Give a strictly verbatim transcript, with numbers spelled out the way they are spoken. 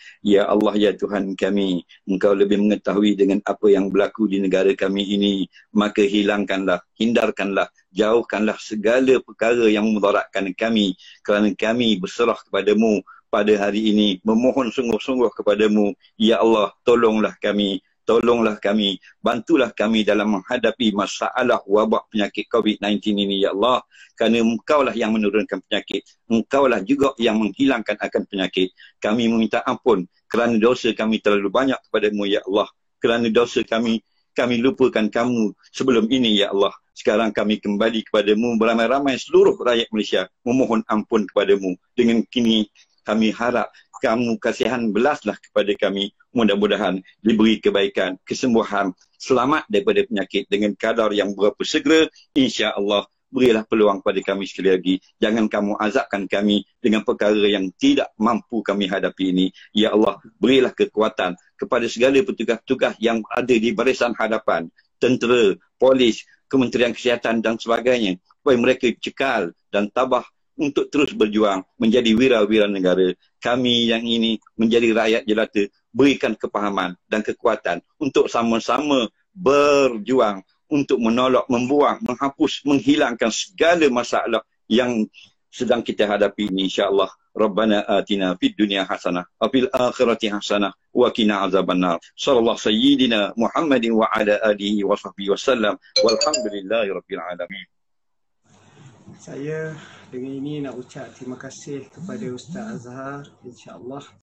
Ya Allah, ya Tuhan kami, Engkau lebih mengetahui dengan apa yang berlaku di negara kami ini. Maka hilangkanlah, hindarkanlah, jauhkanlah segala perkara yang memudaratkan kami, kerana kami berserah kepadamu pada hari ini, memohon sungguh-sungguh kepadamu. Ya Allah, tolonglah kami, tolonglah kami, bantulah kami dalam menghadapi masalah wabak penyakit COVID sembilan belas ini, ya Allah. Kerana Engkaulah yang menurunkan penyakit, Engkaulah juga yang menghilangkan akan penyakit. Kami meminta ampun kerana dosa kami terlalu banyak kepadamu, ya Allah. Kerana dosa kami, kami lupakan kamu sebelum ini, ya Allah. Sekarang kami kembali kepadamu beramai-ramai seluruh rakyat Malaysia, memohon ampun kepadamu. Dengan kini kami harap kamu kasihan belaslah kepada kami. Mudah-mudahan diberi kebaikan, kesembuhan, selamat daripada penyakit dengan kadar yang berapa segera. Insya-Allah, berilah peluang pada kami sekali lagi. Jangan kamu azabkan kami dengan perkara yang tidak mampu kami hadapi ini. Ya Allah, berilah kekuatan kepada segala petugas-petugas yang ada di barisan hadapan, tentera, polis, Kementerian Kesihatan dan sebagainya, supaya mereka cekal dan tabah untuk terus berjuang menjadi wira-wira negara. Kami yang ini menjadi rakyat jelata, berikan kepahaman dan kekuatan untuk sama-sama berjuang untuk menolak, membuang, menghapus, menghilangkan segala masalah yang sedang kita hadapi ini, insya-Allah. Rabbana atina fid dunya hasanah wa fil akhirati hasanah wa qina azabannar. Sallallahu sayyidina Muhammadin wa ala alihi wa sahbihi wasallam. Walhamdulillahi rabbil alamin. Saya dengan ini nak ucap terima kasih kepada Ustaz Azhar, insya-Allah.